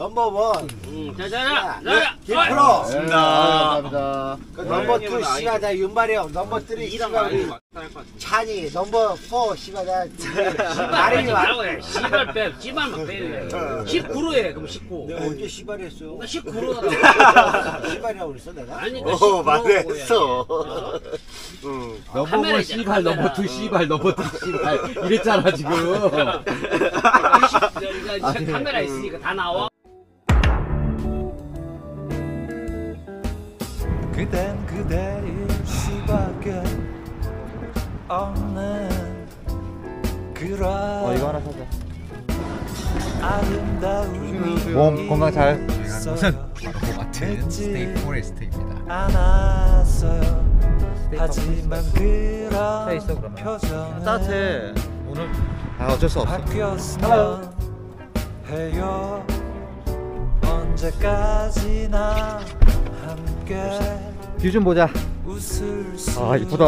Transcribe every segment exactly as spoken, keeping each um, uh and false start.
넘버원. 응, 자자자. 김프로. 감사합니다. 그 넘버 투 씨가 다 윤발형. 넘버 쓰리 씨가 우리 찬이. 넘버 포 씨가 다 말이 말고 해. 씨발 빼. 씨발만 빼. 십구로 해. 그럼 십구. 내가 언제 씨발 했어? 십구로 하라고. 씨발이라고 그랬어 내가? 아니 오, 말했어. 응. 넘버 씨발, 넘버 투 씨발, 넘버 쓰리 씨발 이랬잖아 지금. 카메라 있으니까 다 나와. 그댄 그대일 수밖에 없는 그런 어 이거 하나 사자. 아름다운 몸 건강 잘. 무슨 바로 같은 스테이 포레스트입니다. 안았어요. 하지만 그런 있어, 그러면. 표정은 따뜻해. 오늘 아 어쩔 수 없어. 바뀌었으면 해요. 언제까지나 함께 뷰 좀 보자. 웃을 수 아 이쁘다.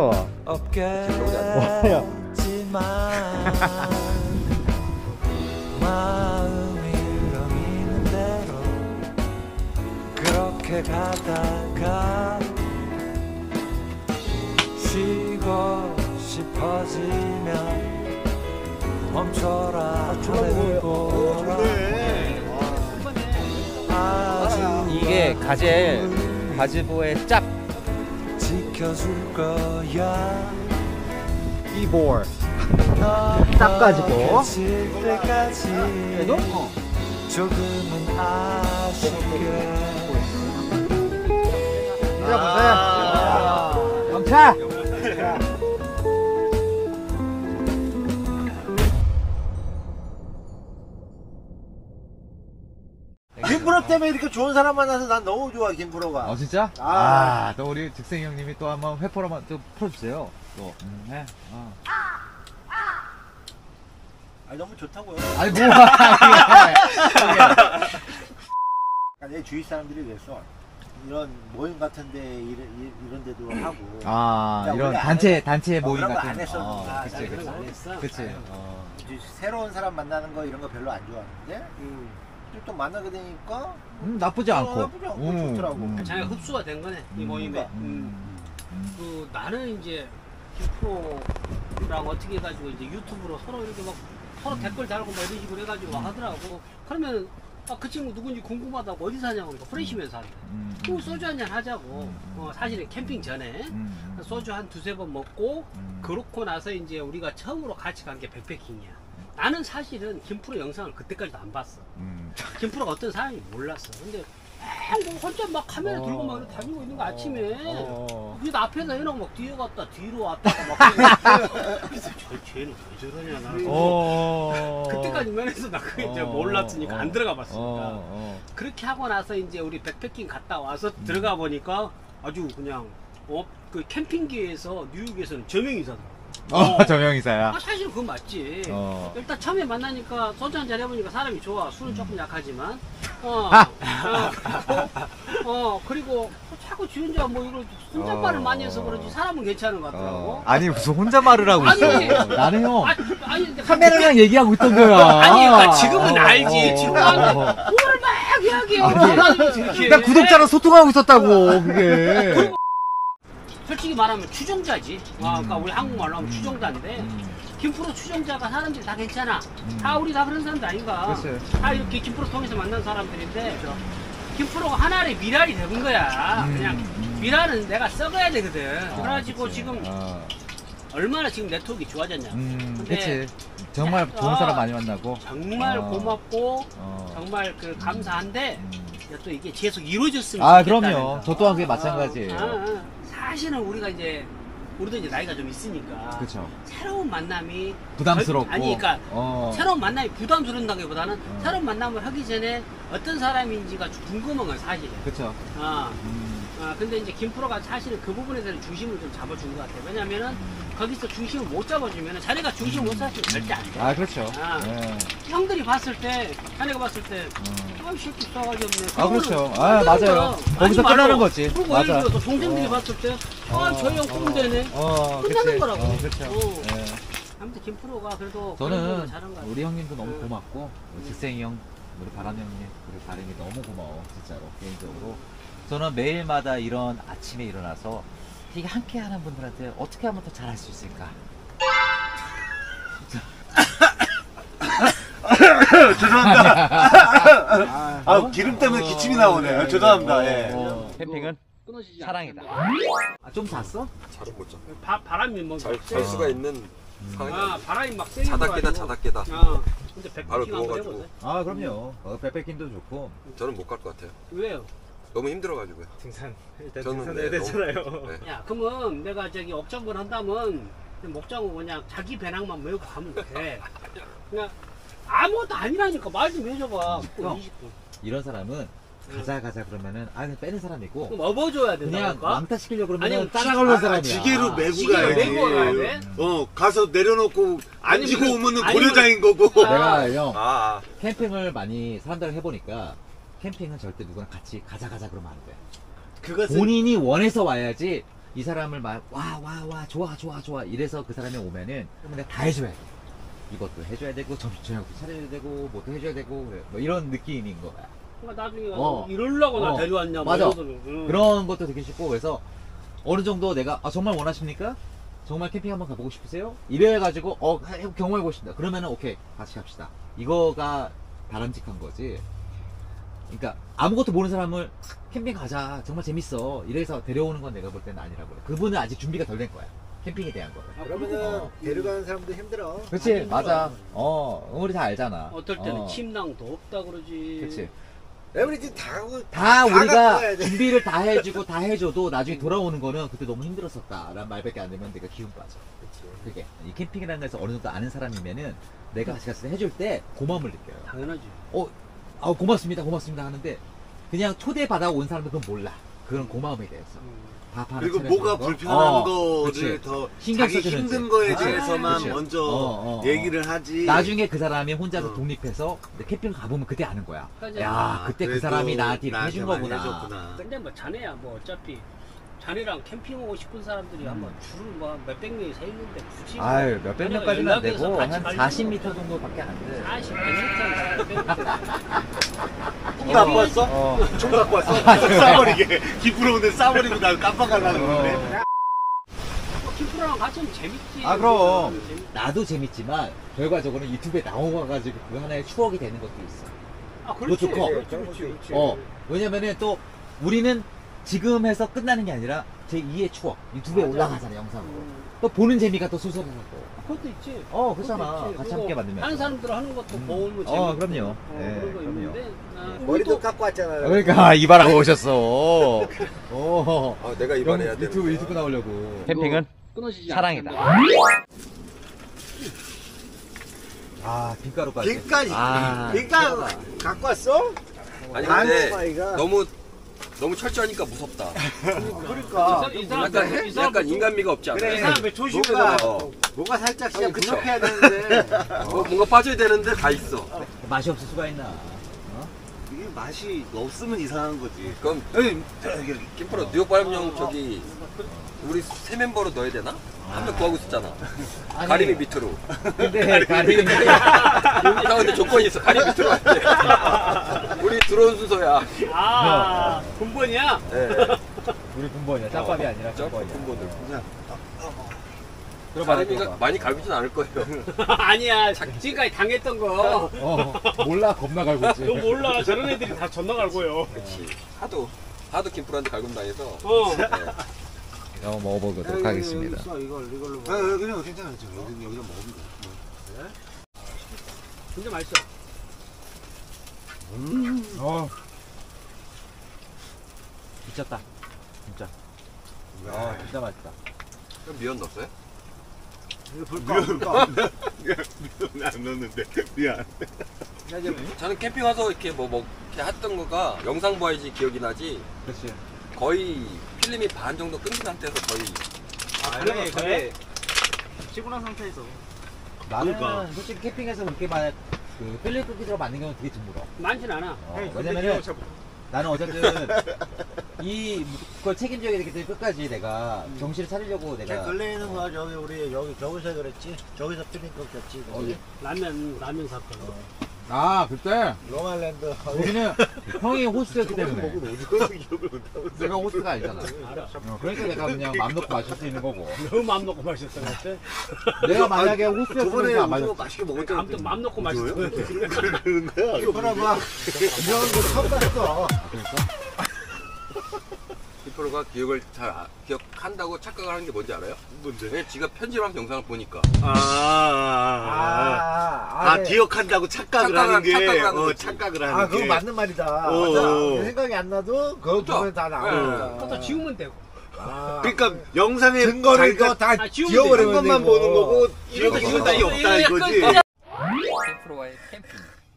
없겠지만 마음이 흘러있는 대로 그렇게 가다가 쉬고 싶어지면 멈춰라 하늘 보라. 아주 이게 가젤 가즈보의 짭 지켜줄 거야. 이볼. 딱 가지고. 때까지 그래도 어. 조금은 아쉽게. 아 영차. 김프로 때문에 이렇게 좋은 사람 만나서 난 너무 좋아 김프로가. 어 진짜? 아. 아 또 우리 즉생 형님이 또 한번 회포로 한번 또 풀어주세요. 또. 음, 네. 어. 아 너무 좋다고요. 아니 뭐야 그러니까 내 주위 사람들이 그랬어. 이런 모임 같은데 이런, 이런 데도 하고. 아 그러니까 이런 원래 단체 안 단체 어, 모임 그런 거 같은. 안 했었는데. 어, 아, 그치 나 그런 그치. 거 안 했어. 그치. 아유. 어. 이제 새로운 사람 만나는 거 이런 거 별로 안 좋아하는데 음. 좀 또 만나게 되니까 음 나쁘지 않고. 어, 나쁘지 않고 음, 좋더라고. 음. 자기가 흡수가 된 거네 이 음. 모임에. 음. 음. 그 나는 이제 김프로랑 어떻게 해가지고 이제 유튜브로 서로 이렇게 막 서로 댓글 달고 막 이런 식으로 해가지고 막 하더라고. 그러면 아, 그 친구 누군지 궁금하다고 어디 사냐고 그러니까 프레시면서 한대. 음. 그 소주 한잔 하자고. 어, 사실은 캠핑 전에 음. 소주 한 두세 번 먹고 음. 그렇고 나서 이제 우리가 처음으로 같이 간 게 백패킹이야. 나는 사실은 김프로 영상을 그때까지도 안 봤어. 음. 김프로가 어떤 사람인지 몰랐어. 근데 뭐 혼자 막 카메라 어. 들고 막 이렇게 다니고 있는 거 아침에. 어. 그래서 앞에서 해놓고 막 뒤에 갔다 뒤로 왔다가 막 그래서 저 쟤는 왜 저러냐 나는. 어. 그때까지만 해서 나 그게 이제 어. 몰랐으니까 안 들어가 봤으니까. 어. 어. 그렇게 하고 나서 이제 우리 백패킹 갔다 와서 들어가 보니까 아주 그냥 어, 그 캠핑기에서 뉴욕에서는 저명이사더라고. 어, 저명이사야. 아, 사실 그건 맞지. 어. 일단 처음에 만나니까 소주 한잔 해보니까 사람이 좋아. 술은 조금 약하지만. 어, 어, 그리고, 어, 그리고 자꾸 지 혼자 뭐 이걸 혼잣말을 어. 많이 해서 그런지 사람은 괜찮은 것 같더라고. 어. 아니 무슨 혼자 말을 하고 있어. 아니, 나는 형 아니, 아니, 근데 카메라랑 얘기하고 있던 거야. 아니, 그러니까 지금은 어. 알지. 지금은 알지. 어. 뭘 막 이야기해. 아니, 전화하면서 이렇게. 나 구독자랑 소통하고 있었다고 그게. 솔직히 말하면 추종자지. 아, 그러니까 음. 우리 한국말로 하면 추종자인데 음. 김프로 추종자가 사람들이 다 괜찮아. 음. 다 우리 다 그런 사람들 아닌가. 글쎄. 다 이렇게 김프로 통해서 만난 사람들인데 김프로가 하나의 미랄이 되는 거야. 음. 그냥 음. 미랄은 내가 썩어야 되거든. 아, 그래가지고 그치. 지금 어. 얼마나 지금 네트워크가 좋아졌냐. 음, 근데 그치. 정말 좋은 어, 사람 많이 만나고. 정말 어. 고맙고 어. 정말 그 감사한데 음. 또 이게 계속 이루어졌으면 아, 좋겠다는 그럼요. 거. 저 또한 그게 마찬가지예요. 아, 아. 사실은 우리가 이제 우리도 이제 나이가 좀 있으니까 그쵸. 새로운 만남이 부담스럽고. 절- 아니 그러니까 어. 새로운 만남이 부담스러운다기보다는 어. 새로운 만남을 하기 전에 어떤 사람인지가 궁금한 건 사실이야. 그쵸. 아, 음. 아 근데 이제 김프로가 사실은 그 부분에서는 중심을 좀 잡아준 것 같아요. 왜냐면은 거기서 중심을 못 잡아주면은 자네가 중심을 못 잡으면 절대 안 돼. 아, 그렇죠. 아. 네. 형들이 봤을 때, 자네가 봤을 때, 어. 아, 이 새끼 싸가지 없네. 아, 그렇죠. 그거는 아, 안 되는 맞아요. 거야. 거기서 아니, 끝나는 말고. 거지. 그리고 맞아. 예를 들어서 동생들이 어. 봤을 때, 아, 어, 저 형 어. 꼼되네. 어, 끝나는 그치. 거라고. 어, 그렇죠. 어. 네. 아무튼 김프로가 그래도 그런 거 저는 잘한 것 같아요. 우리 형님도 너무 응. 고맙고 직생이 형 우리 바람 형님, 우리 바람이 너무 고마워, 진짜로, 개인적으로. 저는 매일마다 이런 아침에 일어나서 되게 함께 하는 분들한테 어떻게 하면 더 잘할 수 있을까? 죄송합니다. 아, 기름 때문에 기침이 나오네요. 죄송합니다. 예. 어, 캠핑은 끊어지지 사랑이다. 않겠다. 아, 좀 잤어? 잘은 못 자. 바, 바람이 뭐 잘, 잘 수가 있는 상황이 아 아니야. 바람이 막 세게 자다 깨다 불어가지고. 자다 깨다. 아 근데 바로 백퍼킹 한번 누워가지고. 해보세요. 아, 그럼요. 어, 백패킹도 좋고. 저는 못 갈 것 같아요. 왜요? 너무 힘들어가지고요. 등산 일단 저는 등산 네, 해야 되잖아요. 네. 야 그러면 내가 저기 업장을 한다면 목장은 그냥 자기 배낭만 메고 가면 돼. 그냥 아무것도 아니라니까 말 좀 해줘봐. 형. 이십 분. 이런 사람은 가자 가자 그러면은 아 그냥 빼는 사람이고 그럼 업어줘야 그냥 된다니까. 왕따 시키려고 그러면 아니면 따라가는 아, 사람이야. 지게로 메고 시계를 가야지. 메고 가야 돼? 어, 가서 내려놓고 앉히고 아니면- 오면은 아니면- 고려장인 거고. 아. 내가 형 아, 아. 캠핑을 많이 사람들하고 해보니까 캠핑은 절대 누구랑 같이 가자 가자 그러면 안 돼. 그것은 본인이 원해서 와야지 이 사람을 막 와 와 와 좋아 좋아 좋아 이래서 그 사람이 오면은 그럼 내가 다 해줘야 돼. 이것도 해줘야 되고 점심 저녁도 차려야 되고 뭐도 해줘야 되고 그래. 뭐 이런 느낌인 거야. 그러니까 나중에 어. 이러려고 나 어. 데려왔냐. 맞아. 뭐 이러더니. 응. 그런 것도 되게 쉽고 그래서 어느 정도 내가 아 정말 원하십니까? 정말 캠핑 한번 가보고 싶으세요? 이래가지고 어 해- 경험해보고 싶다. 그러면은 오케이 같이 갑시다. 이거가 바람직한 거지. 그러니까 아무것도 모르는 사람을 캠핑 가자 정말 재밌어 이래서 데려오는 건 내가 볼 때는 아니라고 그래. 그분은 아직 준비가 덜 된 거야. 캠핑에 대한 거를. 아, 그러면은 데려가는 사람도 힘들어. 그치 아니, 맞아. 힘들어. 어 우리 다 알잖아. 어떨 때는 어, 침낭도 없다 그러지. 그치. 에브리띵 다 하고 다 갖고 우리가 가야 돼. 준비를 다 해주고 다 해줘도 나중에 돌아오는 거는 그때 너무 힘들었었다 라는 말밖에 안 되면 내가 기운 빠져. 그게 이 캠핑이라는 데서 어느 정도 아는 사람이면은 내가 같이 갔을 때 해줄 때 고마움을 느껴요. 당연하지. 어, 아 고맙습니다 고맙습니다 하는데 그냥 초대받아 온 사람은 그건 몰라. 그런 고마움에 대해서. 음. 밥 하나 그리고 차려주는 뭐가 거? 불편한 어, 거를 그치. 더 신경 자기 써주는 힘든 거지. 거에 그치. 대해서만 그치. 먼저 어, 어, 어. 얘기를 하지. 나중에 그 사람이 혼자서 어. 독립해서 캠핑 가보면 그때 아는 거야. 그러니까 야 아, 그때 그 그래도 사람이 나한테 이렇게 해준 나한테만 거구나. 해줬구나. 근데 뭐 자네야 뭐 어차피 자네랑 캠핑 오고 싶은 사람들이 한번 줄을 뭐 몇백 명이 서 있는데 굳이 뭐 음. 아유 몇백 자네가 명까지는 안 연락해서 되고 같이 한 가려고 사십 미터 정도밖에 안 돼. 사십, 백 미터는 총 갖고 왔어? 어. 총 갖고 왔어? 싸버리게. 기쁘러 오는데 싸버리고 나 깜빡하려고 그러네. 김프로랑 같이 하면 재밌지. 아, 그럼. 재밌- 나도 재밌지만 결과적으로는 유튜브에 나와가지고 그 하나의 추억이 되는 것도 있어. 아, 그렇지. 그것도 커. 그렇지, 그렇지, 그렇지. 어 왜냐면은 또 우리는 지금 해서 끝나는 게 아니라 제이의 추억 유튜브에 맞아. 올라가잖아 영상으로. 음, 또 보는 재미가 또 솟아나고. 그것도 있지. 어 그렇잖아. 그것도 있지. 같이 그리고 함께 만들면. 다른 사람들 하는 것도 음. 보면 재밌고. 어 그럼요. 어, 네, 그런 거 그럼요. 있는데. 아, 머리도 우리도 깎고 왔잖아요. 그러니까 이발하고 오셨어. 어. 아, 내가 이발해야 돼. 유튜브 유튜브 나오려고. 캠핑은 끊어지지 사랑이다. 않겠는데. 아 빈가루까지. 빈까지. 아, 그러니까 갖고 왔어? 아니 나는 근데 아이가. 너무 너무 철저하니까 무섭다. 그러니까. 이 사람, 이 사람, 약간 이 사람 약간 인간미가 없지 않아? 그래. 이 사람의 조심해서 뭐가, 어. 뭐가 살짝 아니, 진짜 그쵸. 부족해야 되는데. 뭐, 뭔가 빠져야 되는데 다 있어. 맛이 없을 수가 있나? 이게 맛이 없으면 이상한 거지. 그럼 에이, 저기, 김프로 뉴욕 바람용 저기 우리 세 멤버로 넣어야 되나? 한 명 구하고 있었잖아. 아니, 가리비 밑으로. 근데 가리비 나 근데 조건이 있어. 가리비 밑으로 할게. 우리 들어온 순서야. 아, 군번이야? 네. 우리 군번이야. 짬밥이 아니라 저 군번이야. 군번들. 들어봐. 가리비가 들어봐. 많이 갈비진 않을 거예요. 아니야. 지금까지 당했던 거. 어 몰라 겁나 갈고 있지. 너 몰라 저런 애들이 다 존나 갈고요. 그렇지. 하도 하도 김프로한테 갈굼 당해서. 어. 네. 한번 먹어보도록 하겠습니다. 있어, 이걸 이걸로. 아, 아, 그냥 괜찮아. 저 여기 여기다 먹으면 돼. 진짜 맛있어. 어. 미쳤다. 진짜. 아 진짜 맛있다. 그럼 미연 넣었어요? 이거 불까? 불까? 안 넣었는데 미안. 저는 캠핑 와서 이렇게 뭐 먹게 했던 거가 영상 봐야지 기억이 나지. 그렇지. 거의 필름이 반 정도 끊긴 상태에서 거의. 아니 그래 피곤한 상태에서 나는 그러니까. 솔직히 캠핑에서 그렇게 막 그 필름 끊기로 만든 경우는 되게 드물어. 많진 않아. 어, 왜냐면은 나는 어쨌든 이 그걸 책임져야 되기 때문에 끝까지 내가 정신을 차리려고 제 내가. 근래에는 거 저기 우리 여기 저기서 그랬지. 저기서 필링 꺾였지. 어, 예. 라면, 라면 사건. 아 그때 로말랜드. 우리는 형이 호스트였기 때문에 오징어 기억을 못하고 내가 호스트가 아니잖아. 어, 그러니까 내가 그냥 맘 놓고 마실 수 있는 거고. 너무 맘 놓고 마셨어 그때. 내가 만약에 저번에 호스트였으면 안 오징어 마셨어. 맛있게 먹었잖아. 아무튼 맘 놓고 마셨어. 그러는 거야. 이거나 봐. 이런 거 처음 봤어. 김프로가 기억을 잘 아- 기억한다고 착각을 하는 게 뭔지 알아요? 뭔데? 왜 지가 편집한 영상을 보니까 아, 아, 아, 아, 네. 기억한다고 착각을 착각을- 하는 게, 착각을 하는 어, 거지. 착각을 하는 아, 게. 그거 맞는 말이다. 어, 맞아. 어. 생각이 안 나도 그거 그렇죠. 보면 다 나오니까. 그것도 지우면 되고. 아, 그러니까 영상에 증거를 자기가 이거 다 아, 지우면 한 지워버리면 것만 되고. 보는 거고, 이것도 기억이 지우면 따위 되고. 없다 이거 이거지. 약간 캠프로와의 캠핑.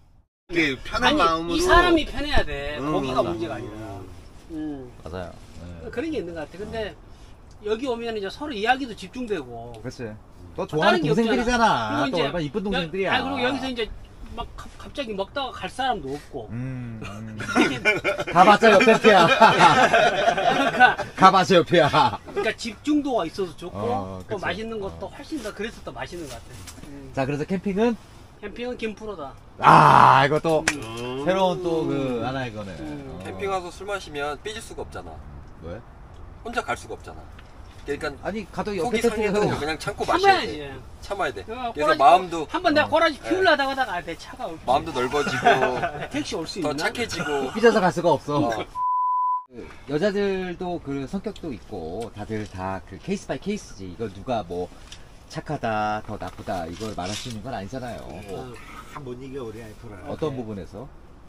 이게 편한 아니 마음으로. 이 사람이 편해야 돼. 음, 거기가 맞아. 문제가 아니라. 음. 맞아요. 그런 게 있는 것 같아. 근데 여기 오면 이제 서로 이야기도 집중되고. 그렇지. 또 다른 좋아하는 게 동생들이잖아. 그리고 또 이제 얼마나 이쁜 동생들이야. 여, 아 그리고 여기서 이제 막 가- 갑자기 먹다가 갈 사람도 없고. 음, 음. 가봤자 옆에 피야. 그러니까, 가봤자 옆이야. 그러니까 집중도가 있어서 좋고 어, 또 그치. 맛있는 것도 훨씬 더 그래서 더 맛있는 것 같아. 음. 자, 그래서 캠핑은 캠핑은 김프로다. 아, 이것도 음. 새로운 또 그 하나의 거네. 음. 어. 캠핑 와서 술 마시면 삐질 수가 없잖아. 왜? 혼자 갈 수가 없잖아. 그러니까 아니, 가도 옆에 속이 텐트에서 상해도 그냥 참고 마셔야 돼. 참아야지. 참아야 돼. 어, 그래서 꼬라지 마음도 한번 내가 꼬라지 네. 피우려다가 하다가 아, 내 차가 없지. 마음도 넓어지고 택시 올 수 더 있나? 착해지고. 삐져서 갈 수가 없어. 어. 그 여자들도 그 성격도 있고 다들 다 그 케이스 바이 케이스지. 이걸 누가 뭐 착하다, 더 나쁘다 이걸 말할 수 있는 건 아니잖아요. 어. 못 이겨 우리 아이프를. 어떤 부분에서?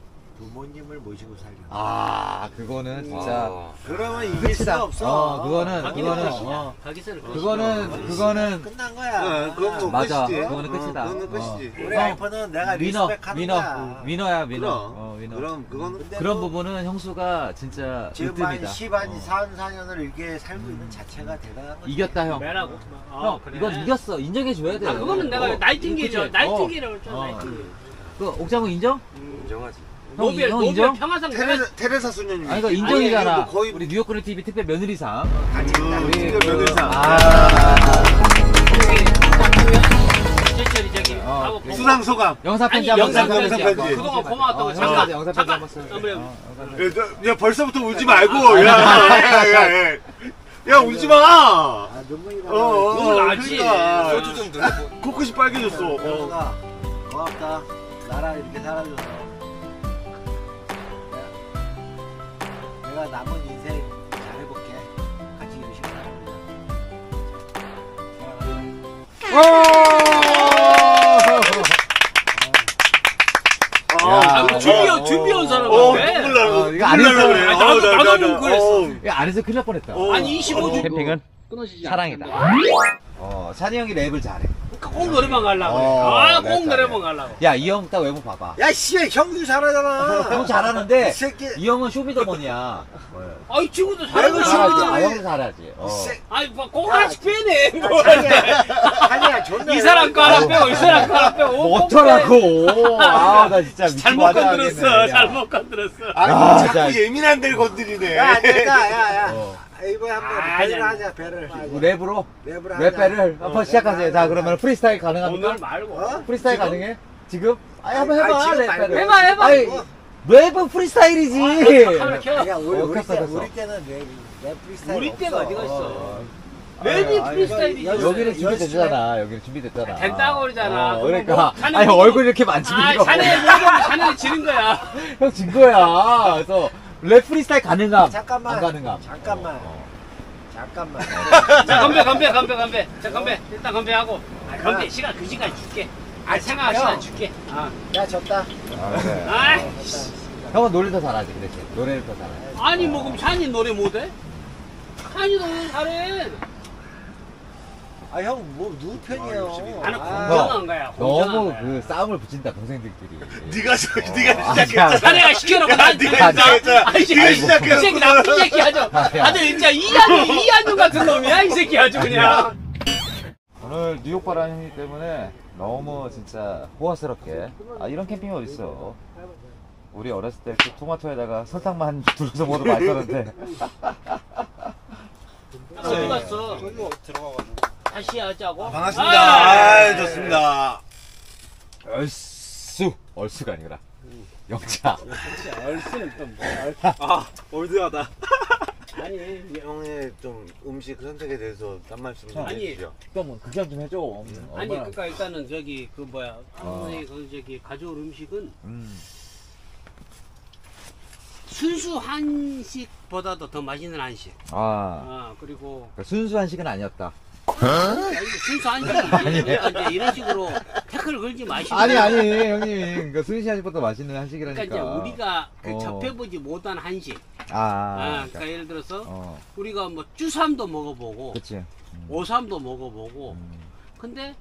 부모님을 모시고 살려. 아, 그거는 진짜 와. 그러면 이길 끝이다. 수가 없어. 어, 그거는 가기는 그거는 끝이야. 어, 가기세는 끝이야. 그거는 그거는 끝난 거야. 어, 그건 뭐 맞아. 끝이지. 그거는 끝이다. 어, 그거는 어. 끝이지. 우리 형, 아이프는 내가 위너, 리스펙하는 위너, 거야. 위너야, 위너. 그럼, 어, 위너. 그럼 그거는 근데 그런 또 부분은 형수가 진짜 지금 한 으뜸이다. 십한, 어. 사십사 년을 이렇게 살고 있는 자체가 대단한 거지. 이겼다 형. 매라고. 어, 형, 그래. 이건 이겼어. 인정해줘야 돼. 아 그거는 내가 어, 나이팅게이죠. 그치? 나이팅게이라고 했잖아. 어. 나이팅게이. 그 옥장은 인정? 인정하지. 형, 노벨 형 노벨 인정? 평화상 테레사, 테레사 수녀님이. 아니, 이거 인정이잖아. 아니, 이거 거의 우리 뉴욕 티비 특별 며느리상. 같이 음, 우리 우리 며느리상. 아, 제철이 저기 어, 하고 그래. 수상 소감. 영상 편지 아니, 한번 영상 써줘. 편지. 어, 그동안 고마웠다고. 어, 잠깐, 영상 편지 잠깐. 한번 써. 아무래도. 어, 영상 편지. 야, 너- 야, 벌써부터 울지 말고. 야, 야, 야, 야. 야, 울지 마. 아, 눈물이 나. 어, 어, 눈물 나지. 그러니까. 소주 좀 드시고. 코끝이 빨개졌어. 어. 영수가 고맙다. 나랑 이렇게 살아줘서. 내가 남은 인생 잘해볼게. 같이 열심히 살아보자. 아, 야. 아, 준비해 어, 준비한 사람 어, 같아. 눈물 나고. 어, 이거 안 눈물 나고 했어. 그래. 아니, 나도- 어, 나- 나도 나- 나- 그랬어. 어. 야, 안에서 큰일 날 뻔했다. 어. 아니 이십오 주 캠핑은 끊어지지 사랑이다. 않겠는데. 어, 찬이 형이 랩을 잘해. 꼭 노래방 가려고. 어, 아, 랩 꼭 잘해. 노래방 가려고. 야, 이 형 딱 외모 봐봐. 야, 씨, 형도 잘하잖아. 형 잘하는데 이 새끼. 이 형은 쇼미더머니야. 아, 이 친구도 내가 잘하지. 잘하잖아. 아, 형도 잘하지. 어. 이 새- 아니, 뭐, 꼭 하나씩 빼네. 뭐. 자기야, 자기야, 존나. 이 사람 거 하나 빼고, 이 사람 거 하나 빼고. 뭐 꼭 빼. 어쩌라고. 아, 나 진짜 미치고 잘못 하겠네, 건드렸어. 야. 잘못 건드렸어. 아, 아, 자꾸 자. 예민한 데를 건드리네. 야, 안 된다, 야, 야. 어. 이번에 한번 아, 배를 아니, 하자, 배를. 랩으로? 랩을 하자. 랩배를 한번 어, 시작하세요. 랩을 자, 하자. 그러면 프리스타일 가능합니까? 오늘 말고. 어? 프리스타일 지금? 가능해? 지금? 아니, 한번 아니, 해봐, 지금 말고. 랩배를. 해봐, 해봐. 아니, 랩은 프리스타일이지. 카메라 켜. 야, 우리, 어, 우리, 켰어, 때, 켰어. 우리 때는 랩, 랩 프리스타일 우리 때가 없어. 어디가 있어. 어. 랩이 아니, 프리스타일이지. 여기- 여기는 여기- 준비됐잖아. 여기는 준비됐잖아. 된다고 그러잖아. 어, 그럼 그러니까. 뭐, 자네 아니, 뭐- 얼굴 이렇게 만지는 아, 거. 자네 모르면 자네는 지는 거야. 형 진 거야. 그래서 랩 프리스타일 가능함. 잠깐만. 안 가능함. 잠깐만. 어. 잠깐만. 자, 건배, 건배, 건배, 건배. 자, 건배. 일단 건배하고. 아, 건배. 시간, 그 시간 줄게. 아, 생각할 시간 줄게. 아, 야, 졌다. 아, 그래. 아, 형은 노래 더 잘하지, 그 대신. 노래를 더 잘해. 아니, 뭐, 그럼 찬이 노래 못해? 찬이 노래 잘해. 아, 형, 뭐, 누구 편이에요? 나는 아, 공정한 거야. 공정한 너무 거야. 그 싸움을 붙인다, 동생들끼리. 네가 저- 어, 네가 아, 시작했잖아. 자네가 시켜놓고 난 네가 시작했잖아. 아이 새끼, 네가 이 시작해놓고 새끼 나쁜 새끼 하죠. 야. 다들 진짜 이한용, 이한용 같은 놈이야, 이 새끼 아주 그냥. 오늘 뉴욕 바람이기 때문에 너무 진짜 호화스럽게. 아, 이런 캠핑이 어딨어. 우리 어렸을 때 그 토마토에다가 설탕만 둘러서 먹어도 맛있었는데. 어디 갔어? 저기로 들어가가지고. 다시 하자고. 반갑습니다. 아, 아, 좋습니다. 얼쑤. 얼수가 아니라 영차. 얼씨는 또 뭐? 아 올드하다. 아니 형의 좀 음식 선택에 대해서 딴 말씀 좀 아니, 해주시죠. 또 극찬 좀 해줘. 아니 그러니까 일단은 저기 그 뭐야 어. 선생님 그 저기 가져올 음식은 음. 순수 한식보다도 더 맛있는 한식. 아 아 그리고 그러니까 순수한 식은 아니었다. 아니, 순수 한식이지. 그러니까 이제 이런 식으로 태클 걸지 마시고. 아니 아니 형님. 그러니까 순수한 한식보다 맛있는 한식이라니까. 그러니까 이제 우리가 그 어. 접해보지 못한 한식. 아, 아, 그러니까. 그러니까 예를 들어서 어, 우리가 뭐 쭈삼도 먹어보고 그치. 음. 오삼도 먹어보고 음. 근데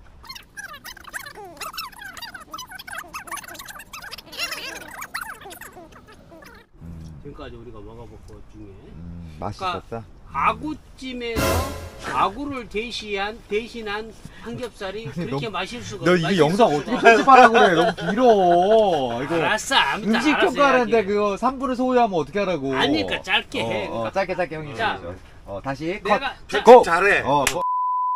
음. 지금까지 우리가 먹어본 것 중에 음, 맛이 그러니까 있었다. 아구찜에서 아구를 대시한 대신한 삼겹살이 그렇게 맛있을 수가 너 이거 맛있을 영상 수가 어떻게 편집하라고 그래? 너무 길어. 이거 알았어 아무튼 음식 알아서 평가하는데 해야지. 그거 삼 분을 소유하면 어떻게 하라고? 아니, 그러니까 짧게 어, 해. 어, 그러니까. 짧게 짧게 형님. 자, 어, 다시 컷. 내가 자, 고! 잘해. 어, 고.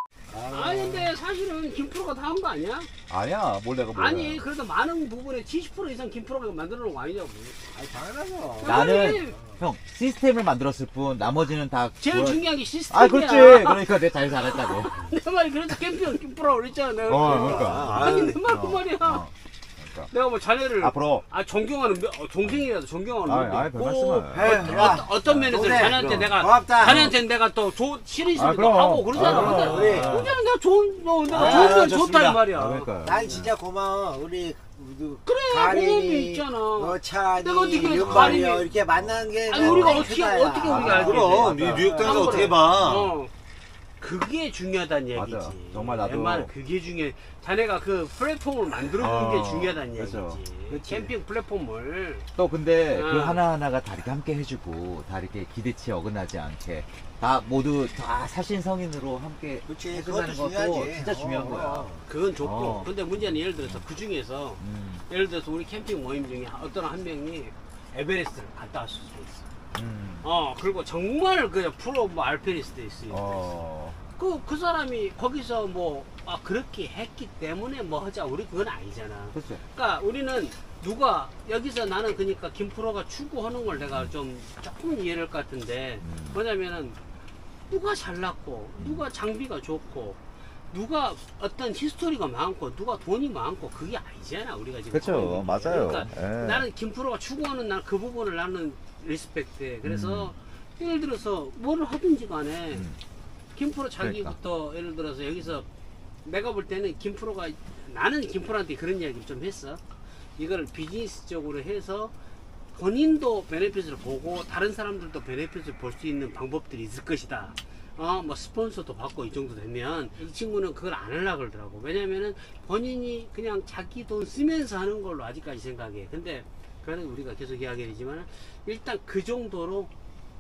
아니 근데 사실은 김프로가 다 한 거 아니야? 아니야, 뭘 내가 몰라. 아니 그래도 많은 부분에 칠십 퍼센트 이상 김프로가 만들어 놓은 거 아니냐고. 아니 당연하죠. 나는 형 시스템을 만들었을 뿐 나머지는 다 제일 그걸- 중요한 게 시스템이야. 아, 그렇지. 그러니까 내가 잘 잘했다고. 내 말이 그래서 캠핑 김프로라고 그랬잖아 내가. 어, 그러니까. 아니 내 말 그 어, 말이야. 어, 그러니까. 내가 뭐 자네를 앞으로 아 존경하는 몇- 어, 동생이라도 존경하는 아, 분도 아이, 별 있고 말씀을. 해, 어, 야. 어떤, 어떤 면에서 동생, 자네한테 그럼. 내가 고맙다. 자네한테 내가 또 조, 싫은 아, 소리도 그럼. 하고 그러잖아. 아, 근데 우리 그냥 내가 좋은 뭐 내가 아, 좋은 건 좋습니다. 좋다 이 말이야. 아, 그러니까. 난 진짜 고마워. 우리 그 그래 가린이, 고마운 게 있잖아. 여찬이, 내가 어떻게 윤발이 가린이- 이렇게 만난 게 아니, 우리가 너무 어떻게- 크다야. 어떻게 우리가 아, 알게 그럼 돼? 니 뉴욕 땅에서 한 어떻게 번에. 봐? 어. 그게 중요하다는 얘기지. 맞아. 정말 나도- 내 말은 그게 중요해. 자네가 그 플랫폼을 만들어 준 어, 게 중요하다는 그렇죠. 얘기지. 그렇지. 캠핑 플랫폼을. 또 근데 아. 그 하나하나가 다 이렇게 함께 해주고 다 이렇게 기대치에 어긋나지 않게 다 모두 다 사신 성인으로 함께 그렇지. 해준다는 그것도 것도 중요하지. 진짜 중요한 어, 거야. 어. 그건 좋고. 어. 근데 문제는 예를 들어서 그 중에서 음, 예를 들어서 우리 캠핑 모임 중에 어떤 한 명이 에베레스트를 갔다 왔을 수도 있어. 음, 어, 그리고 정말 그 프로 뭐 알피니스트 있어요. 어, 그, 그 사람이 거기서 뭐, 아, 그렇게 했기 때문에 뭐 하자. 우리 그건 아니잖아. 그렇죠. 그러니까 우리는 누가, 여기서 나는 그러니까 김프로가 추구하는 걸 내가 좀 조금 이해할 것 같은데, 음. 뭐냐면은, 누가 잘났고, 누가 장비가 좋고, 누가 어떤 히스토리가 많고, 누가 돈이 많고, 그게 아니잖아. 우리가 지금. 그렇죠. 하고 있는 게. 맞아요. 그러니까 예. 나는 김프로가 추구하는 난 그 부분을 나는 리스펙트해. 그래서 예를 들어서 뭘 하든지 간에 음. 김프로 자기부터 예를 들어서 여기서 내가 볼 때는 김프로가 나는 김프로한테 그런 이야기를 좀 했어. 이걸 비즈니스적으로 해서 본인도 베네핏을 보고 다른 사람들도 베네핏을 볼 수 있는 방법들이 있을 것이다. 어, 뭐 스폰서도 받고 이 정도 되면 이 친구는 그걸 안 하려고 그러더라고. 왜냐면은 본인이 그냥 자기 돈 쓰면서 하는 걸로 아직까지 생각해. 근데 그래도 우리가 계속 이야기하지만 일단 그 정도로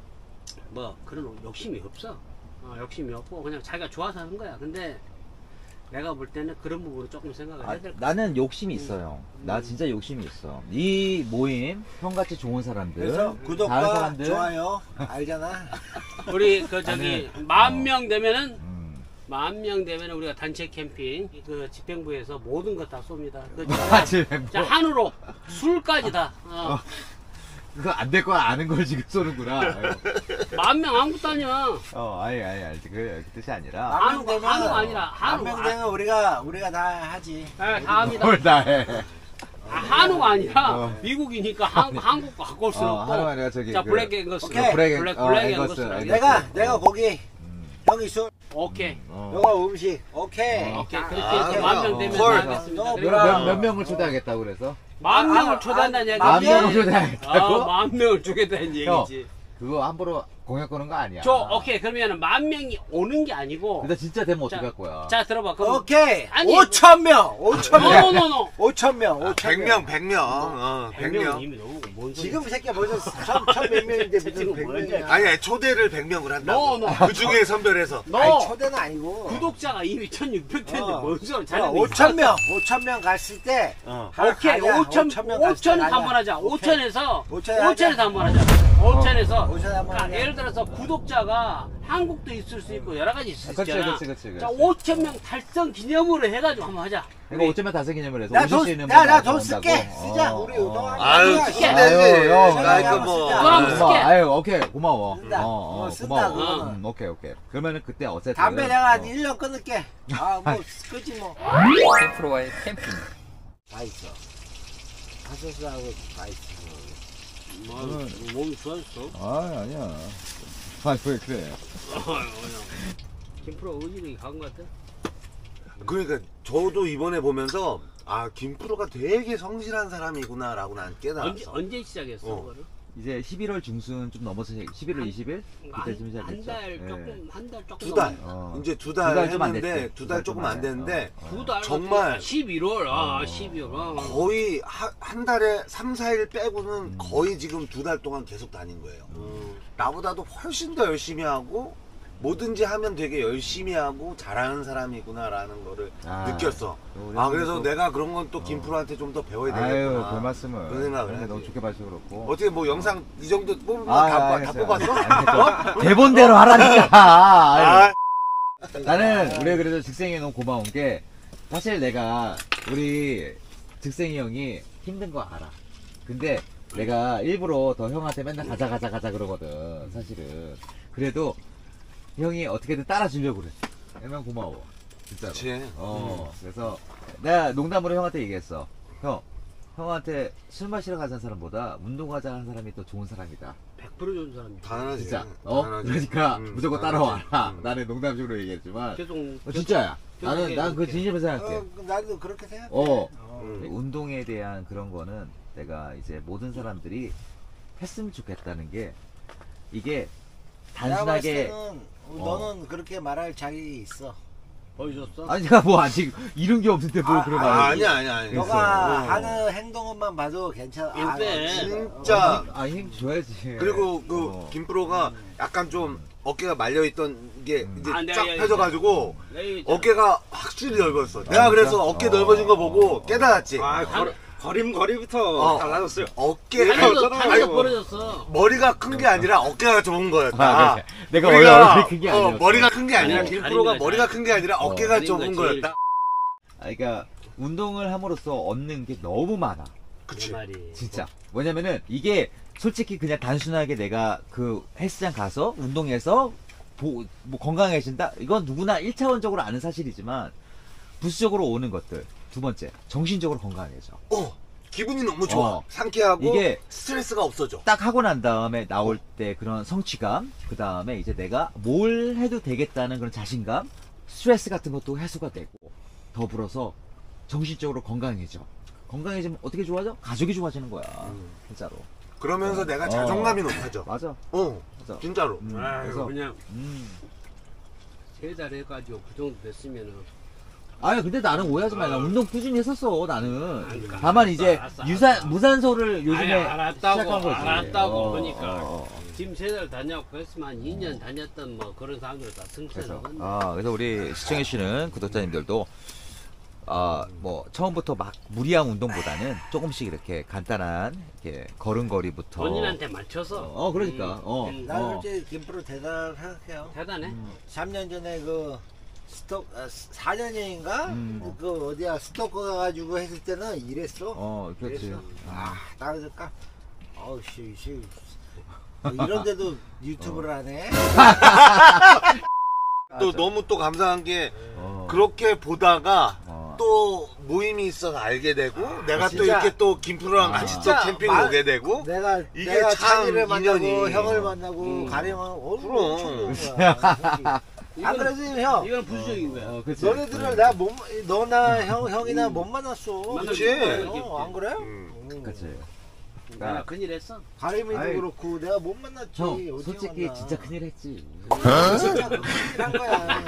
뭐 그런 욕심이 없어. 어, 욕심이 없고 그냥 자기가 좋아서 하는 거야. 근데 내가 볼 때는 그런 부분을 조금 생각을 아, 해야 될 것 같아. 나는 욕심이 있어요. 나 진짜 욕심이 있어. 이 모임 형같이 좋은 사람들, 그래서 다른 구독과 사람들, 좋아요 알잖아. 우리 그 저기 나는- 만 명 되면은 음. 만 명 되면은 우리가 단체 캠핑 그 집행부에서 모든 거 다 쏩니다. 그 아, 지금 자, 한우로 술까지 다. 어. 그거 안 될 거 아는 걸 지금 쏘는구나. 만 명 아무것도 아니야. 어, 아니, 아니, 알지. 그, 그 뜻이 아니라. 한우, 한우가 아니라 한우. 한명 되면 우리가 우리가 다 하지. 네, 다 합니다. 뭘 다 해. 아, 한우가 아니라 어. 미국이니까 한, 한국 거 갖고 올 수는 어, 없고. 하루가 내가 저기. 자, 그- 블랙 앵거스. 오케이. 블랙, 블랙, 블랙 어, 앵거스. 앵거스, 내가 앵거스. 내가 고기, 음, 형이 술, 오케이. 어. 너가 음식. 오케이. 어, 오케이. 그렇게 아, 해서 만 명 어. 되면 헐. 나가겠습니다. 너 그리고 몇, 몇, 뭐라. 몇 명을 초대하겠다고 그래서? 만 아, 명을 아, 초대한다는 얘기지. 만 만 명을 명? 초대하겠다고? 어, 만 명을 초대한다는 얘기지. 그거 함부로 공약 거는 거 아니야. 저, 오케이. 그러면 만 명이 오는 게 아니고. 근데 진짜 되면 자, 어떡할 거야? 자, 들어봐. 그럼. 오케이. 아니, 오천 명. 오천 명. 노노노노. 오천 명. 오천 백 명, 백 명. 어, 백 백 명은 명. 이미 너무 뭔 소리야. 지금 새끼 벌써 천천몇 명인데 무슨 지금 백 뭐야, 명이야. 아니, 아니, 초대를 백 명을 한다고. 너, 너. 그 중에 선별해서. 너. 아니 초대는 아니고. 구독자가 이미 천육백 대인데 어. 뭔 소리야. 어, 자네는 오천 명. 오천 명 갔을 때. 어. 하나 오케이. 가자. 오천, 오천 명 갔을 때 오천 가자. 한번 하자. 오케이. 오천에서, 오천에 하자. 오천에서 한번 하자. 오천에서. 오천에 한번 그러니까 하자. 예를 들어서 구독자가 한국도 있을 수 있고 여러 가지 있을 수 그치, 있잖아. 그치, 그치, 그치. 자, 오천 명 달성 기념으로 해가지고 한번 하자. 이거 어쩌면 다섯 개념을 해서 나 오실 돈, 수 있는 야, 분 나 돈 나온다고. 쓸게. 쓰자. 어, 우리 어. 운동하자. 아유, 쓸게. 쓰면 아유, 되지. 형. 나 이거 뭐. 그럼 아, 쓸게. 고마워. 아유, 오케이, 고마워. 쓴다. 어, 어, 어, 쓴다, 고마워. 그거는. 음, 오케이, 오케이. 그러면은 그때 어쨌든. 담배 내가 한 어. 일 년 끊을게. 아, 뭐, 끄지 뭐. 캠프로와의 캠핑. 다 있어. 하소스하고 다 있어. 아, 몸이 좋아졌어. 아, 아니야. 아, 왜 그래? 김프로 의지력이 강한 것 같아. 그러니까 저도 이번에 보면서 아 김프로가 되게 성실한 사람이구나라고 난 언제, 깨달았어. 언제 시작했어, 어. 그거를? 이제 십일월 중순 좀 넘어서 십일월 이십일? 그때쯤 시작했죠. 한 달 예. 조금, 한 달 조금. 두 달. 어. 이제 두 두 달 달 좀 안 했는데 됐지. 두 달 조금 안 됐는데 어, 어. 두 달. 정말. 십일월. 아, 어. 십이월. 아, 거의 하, 한 달에 삼, 사 일 빼고는 음. 거의 지금 두 달 동안 계속 다닌 거예요. 나보다도 훨씬 더 열심히 하고 뭐든지 하면 되게 열심히 하고 잘하는 사람이구나라는 거를 아, 느꼈어. 우리 아 형도 그래서 또- 내가 그런 건 또 김프로한테 좀 더 배워야 아유, 되겠구나. 별 말씀을. 그런 생각을 그런데 하지. 너무 좋게 봐서 그렇고. 어떻게 뭐 영상 이 정도 뽑으면 아, 다, 다 알겠어요. 뽑았어? 알겠어요. 대본대로 하라니까. 아, 나는 우리 그래도 직생이 너무 고마운 게 사실 내가 우리 직생이 형이 힘든 거 알아. 근데 내가 일부러 더 형한테 맨날 가자 가자 가자 그러거든 사실은. 그래도 형이 어떻게든 따라주려고 그래. 얼마나 고마워 진짜로. 그치. 어 그래서 내가 농담으로 형한테 얘기했어. 형 형한테 술 마시러 가자는 사람보다 운동하자 하는 사람이 더 좋은 사람이다. 백 퍼센트 좋은 사람이야. 당연하지. 진짜. 어? 당연하지. 그러니까 음, 무조건 당연하지. 따라와라. 음. 나는 농담식으로 얘기했지만 계속. 어, 진짜야. 계속 나는 해, 난 그 계속 해. 진심으로 생각해. 어, 나도 그렇게 생각해. 어. 음. 운동에 대한 그런 거는 내가 이제 모든 사람들이 했으면 좋겠다는 게 이게 내가 봤을 단순하게 때는 어. 너는 그렇게 말할 자격이 있어. 보여줬어? 아니 내가 뭐 아직 이룬 게 없는데 뭘 아, 그런 아, 말을 아니야, 아니야, 아니야. 있어. 너가 어. 하는 행동만 봐도 괜찮아. 아, 근데 진짜. 아 힘 줘야지. 그리고 그 어. 김프로가 약간 좀 어깨가 말려있던 게 음. 이제 아, 내가 쫙 얘기했잖아. 펴져가지고 내가 어깨가 확실히 넓어졌어. 내가 진짜? 그래서 어깨 어. 넓어진 거 보고 깨달았지. 아, 걸, 걸음걸이부터 어. 달라졌어요. 어깨가 다리도, 저는 다리도 아이고. 벌어졌어. 머리가 큰 게 아니라 어깨가 좁은 거였다. 아, 그래. 내가 원래 우리가, 얼굴이 큰게 어, 아니었어. 머리가 큰 게 아니라 어, 김프로가 다리가 머리가 잘- 큰 게 아니라 어, 어깨가 다리가 좁은 제일- 거였다. 아, 그러니까 운동을 함으로써 얻는 게 너무 많아. 그치. 내 말이. 진짜. 뭐냐면은 이게 솔직히 그냥 단순하게 내가 그 헬스장 가서 운동해서 보, 뭐 건강해진다? 이건 누구나 일 차원적으로 아는 사실이지만 부수적으로 오는 것들. 두 번째, 정신적으로 건강해져. 어, 기분이 너무 좋아. 어. 상쾌하고 이게 스트레스가 없어져. 딱 하고 난 다음에 나올 때 그런 성취감, 그 다음에 이제 내가 뭘 해도 되겠다는 그런 자신감, 스트레스 같은 것도 해소가 되고, 더불어서 정신적으로 건강해져. 건강해지면 어떻게 좋아져? 가족이 좋아지는 거야. 음. 진짜로. 그러면서 어. 내가 자존감이 높아져. 맞아. 어, 맞아. 진짜로. 음, 아유, 그래서, 그냥 음. 세 달 해가지고 그 정도 됐으면은. 아니, 근데 나는 오해하지 마. 나 운동 꾸준히 했었어, 나는. 그러니까. 다만 이제 알았어, 유산, 알았어. 무산소를 요즘에 아니, 알았다고, 시작한 거지. 알았다고, 그러니까. 어, 어. 지금 세 달 다녔고 했으면 한 이 년 다녔던 뭐 그런 사람들 다 그래서 승천하건. 아 그래서 우리 시청해주시는 구독자님들도 아 뭐 처음부터 막 무리한 운동보다는 조금씩 이렇게 간단한 이렇게 걸음걸이부터 본인한테 맞춰서. 어 그러니까 어, 음. 나는 어. 솔직히 김프로 대단하다고 생각해요. 대단해. 삼 년 전에 그 스톡 아, 사 년인가 음. 그 어디야 스토커 가가지고 했을 때는 이랬어. 어 그렇지. 그랬어. 아, 나 그러니까 어우 씨, 씨. 뭐 이런데도 유튜브를 하네. 또 너무 또 감사한 게 어. 그렇게 보다가 어. 또 모임이 있어서 알게 되고 내가 또 진짜. 이렇게 또 김프로랑 아. 같이 또 진짜 캠핑 말- 오게 되고 내가 이게 내가 참 찬이를 만나고 인연이. 형을 만나고 음. 가령을 어, 그럼. 엄청 좋은 거야. 안 그래도 형 이건 부수적인 거야. 어, 그치. 너네들을 내가 못 너나 형 형이나 못 만났어. 그치. 어, 안 그래? 음. 음. 그치. 내가 큰일 했어. 가림이도 아이. 그렇고 내가 못 만났지. 형 어떻게 솔직히 만나. 진짜 큰일 했지. 진짜 큰일 한 거야.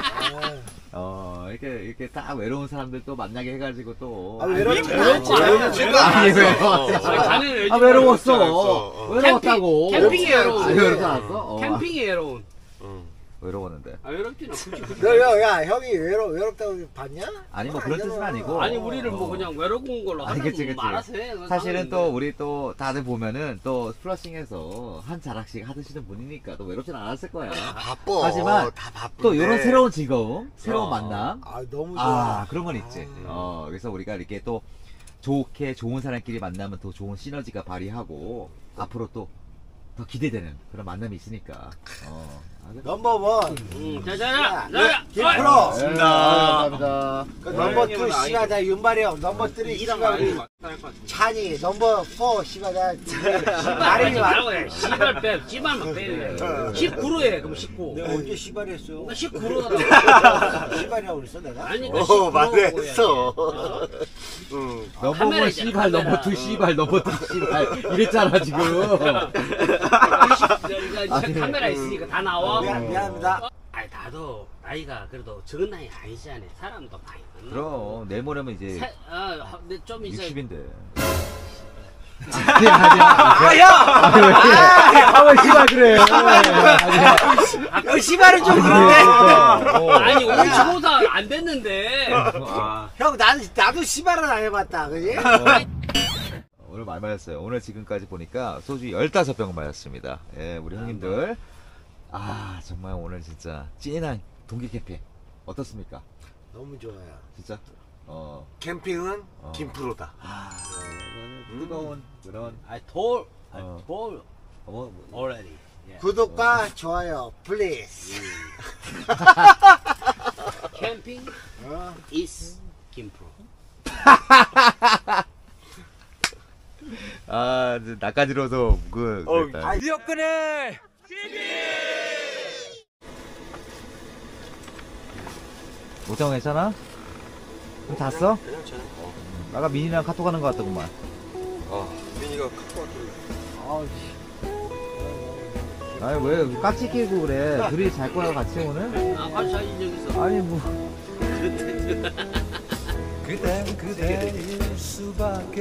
어 이렇게 이렇게 딱 외로운 사람들 또 만나게 해가지고 또. 아, 외롭지 외롭지. 않아. 외롭지가 아니, 않았어. 외로웠어. 아니, 자네는 아 요즘 외로웠어. 외롭지 않았어. 어. 외로웠다고. 캠핑- 캠핑이 외로워. 아, 외롭지 않았어? 어. 캠핑이 외로운. 응. 외로웠는데. 아 외롭지는 굳이 굳이. 너, 야, 야, 형이 외로, 외롭다고 봤냐? 아니 뭐 그런 뜻은 아니고. 아니 우리를 뭐 어. 그냥 외로운 걸로 아니, 하는 그치, 그치. 말아서 해. 그건 사실은 또 상관없는데. 우리 또 다들 보면은 또 플러싱에서 한 자락씩 하시는 분이니까 또 외롭진 않았을 거야. 바빠. 하지만 다 바쁜데. 또 이런 새로운 즐거움, 새로운 어. 만남, 아, 너무 좋아. 아 그런 건 있지. 어 그래서 우리가 이렇게 또 좋게 좋은 사람끼리 만나면 더 좋은 시너지가 발휘하고 앞으로 또 더 기대되는 그런 만남이 있으니까. 어. 아, 그래. 넘버원. 응, 자자자, 네, 자자. 김프로. 네, 감사합니다. 그 넘버 투 씨가 다 윤발이 형. 넘버 쓰리 씨가 우리 찬이. 넘버 포 씨가 다 말이 말고 해. 씨발 빼, 씨발만 빼. 십구로 해. 그럼 십구. 내가 언제 씨발이 했어? 나 십구로 하라고. 씨발이라고 그랬어 내가? 아니, 어, 십구로 말했어. 하고 응. 넘버 카메라 원 있잖아, 씨발, 카메라. 넘버 투 씨발, 넘버 쓰리 씨발 이랬잖아 지금. 그러니까 이제 카메라 있으니까 다 나와. 미안, 미안합니다. 아니 나도 나이가 그래도 적은 나이 아니잖아. 사람도 많이 만나. 그럼 내일 모레면 이제 세, 아, 근데 좀 이제 육십인데. 아니야, 아니야. 아야! 아, 왜 씨발 그래. 아니야. 그 씨발은 좀 그런데. 어. 아니 오십오사 안 됐는데. 형 나는 나도 씨발은 안 해봤다, 그지? 오늘 많이 마셨어요. 오늘 지금까지 보니까 소주 열다섯 병을 마셨습니다. 예, 우리 형님들. 아, 정말 오늘 진짜 찐한 동기 캠핑. 어떻습니까? 너무 좋아요. 진짜? 어, 캠핑은 어. 김프로다. 뜨거운 그런. I told, I 어. told 어, already. Yeah. 구독과 좋아요, 플리즈. 캠핑 어? is 김프로. 아, 이제 나까지로도 그. 어, 그랬다. 아이, 미역근에 모장 괜찮아? 좀 잤어? 그냥 저는 어. 나가 민이랑 카톡 하는 거 같더구만. 아 민이가 갖고 왔길래 아우, 아니, 왜 깍지 끼고 그래? 둘이 잘 거야, 같이 오늘? 아, 같이 사진 저기서. 아니, 뭐. 그댄 그대일 수밖에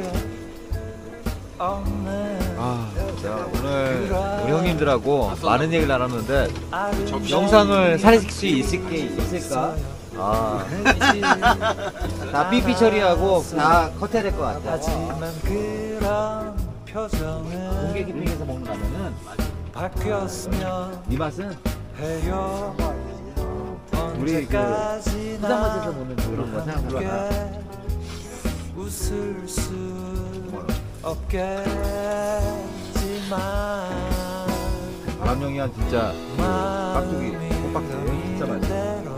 없네. 아, 진짜 오늘 우리 형님들하고 많은 얘기를 나눴는데 아름다운 영상을 살릴 수 있을 게 있을까? 아, 다 삐삐 처리하고 다 컷해야 될 것 같아. 하지만 그런 표정은 공개 캠핑에서 먹는 라면은 바뀌었으면 이 맛은 해요. 우리 그 언제까지나 포장마차에서 먹는 그런 거 생각보다 함께 웃을 수 없겠지만 바람용이한 진짜 깍두기 꽃박스 진짜 맛있어. 대로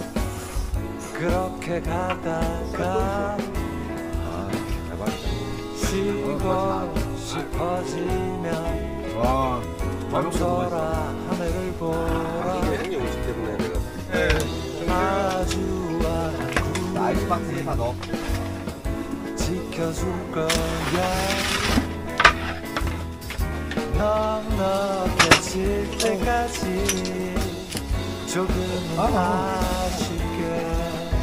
그렇게 가다가 아, 대박이다. 쉬고 싶어지면 와, 멈춰라 하늘을 보라. 이게 형님 오실 때문에 내가 마주와 나 아이스박스에 다 넣어. 지켜줄 거야. 넉넉해질 때까지 조금은 아쉽게.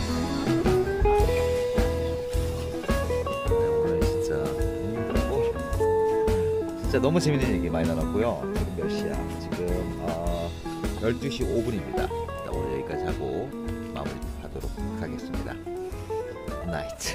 오늘 진짜 음, 진짜 너무 재밌는 얘기 많이 나눴고요. 지금 몇 시야? 지금 어, 열두 시 오 분입니다. 오늘 여기까지 하고 마무리하도록 하겠습니다. 굿나잇.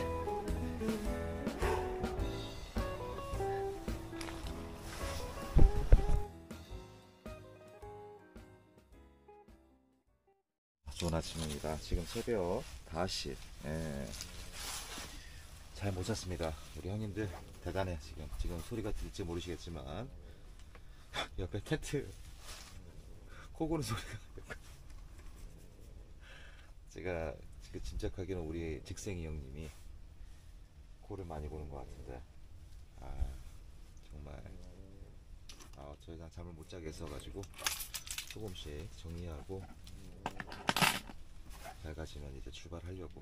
좋은 아침입니다. 지금 새벽 다섯 시. 예. 잘 못 잤습니다. 우리 형님들 대단해. 지금 지금 소리가 들릴지 모르시겠지만 옆에 텐트 코 고는 소리가 제가 지금 짐작하기에는 우리 직생이 형님이 코를 많이 고는 것 같은데 아 정말 아 저희가 잠을 못 자게 했어가지고 조금씩 정리하고 밝아지면 이제 출발하려고.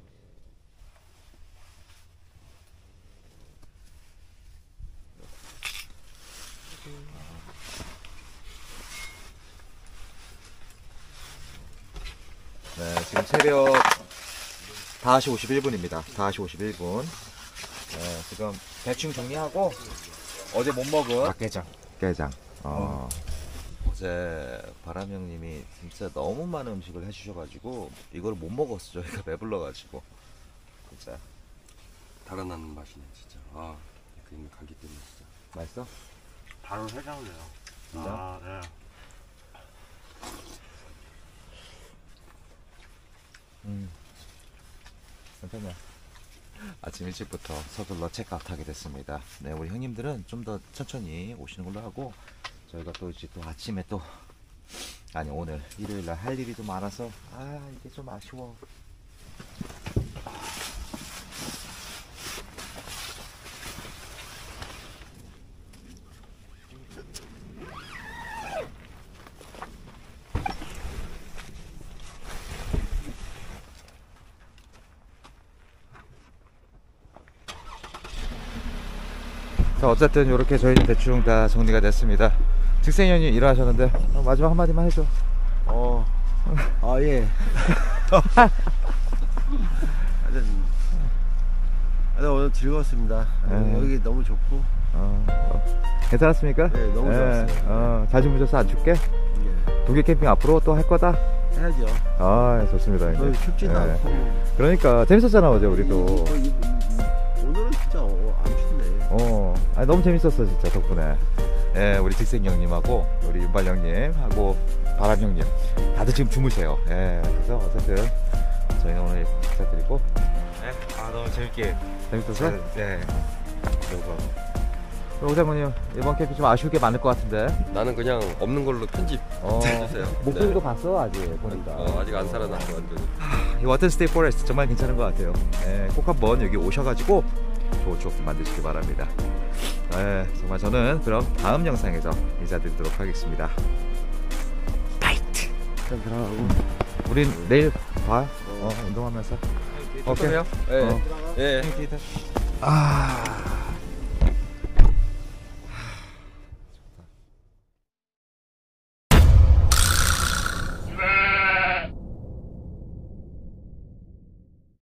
네, 지금 새벽 다섯 시 오십일 분입니다. 다섯 시 오십일 분. 네, 지금 대충 정리하고 어제 못 먹은 깨장. 깨장. 어. 어제 바람 형님이 진짜 너무 많은 음식을 해주셔가지고 이걸 못 먹었어. 저희가 배불러가지고 진짜. 달아나는 맛이네 진짜. 아, 그 가기 때문에 진짜. 맛있어? 바로 해장을 해요. 진짜? 아, 네. 음. 괜찮냐? 아침 일찍부터 서둘러 체크아웃 하게 됐습니다. 네, 우리 형님들은 좀 더 천천히 오시는 걸로 하고 저희가 또 이제 또 아침에 또 아니 오늘 일요일날 할 일이 좀 많아서 아 이게 좀 아쉬워. 자, 어쨌든 이렇게 저희는 대충 다 정리가 됐습니다. 직생이 형님 일어나셨는데 어, 마지막 한마디만 해줘. 어, 아, 예. 하여튼, 하여튼 오늘 즐거웠습니다. 네. 여기 너무 좋고, 어, 어, 괜찮았습니까? 네, 너무 좋았어요. 어, 잘 주무셔서 안 춥게? 예. 독일 캠핑 앞으로 또 할 거다? 해야죠. 아, 좋습니다. 뭐 형님. 춥지도 예. 않고. 그러니까 재밌었잖아 어제 우리도. 뭐 이- 이- 이- 오늘은 진짜 어, 안 춥네. 어, 아니, 너무 재밌었어 진짜 덕분에. 예, 우리 직생 형님하고 우리 윤발 형님하고 바람 형님 다들 지금 주무세요. 예, 그래서 어쨌든 저희는 오늘 부탁드리고. 예, 아 너무 재밌게 재밌었어? 네. 그리고 오장군님 이번 캠핑 좀 아쉬울 게 많을 것 같은데. 나는 그냥 없는 걸로 편집 어, 해주세요. 목소리도 네. 봤어 아직 보니까. 어, 아직 안 살아났어 완전히. 이 워튼 스테이 포레스트 정말 괜찮은 것 같아요. 예, 꼭 한번 여기 오셔가지고 좋은 추억 좀 만드시기 바랍니다. 예, 정말 저는 그럼 다음 영상에서 인사드리도록 하겠습니다. 파이트! 일단 들어가고. 우린 내일 봐. 어, 운동하면서. 오케이. 예. 어. 예. 아.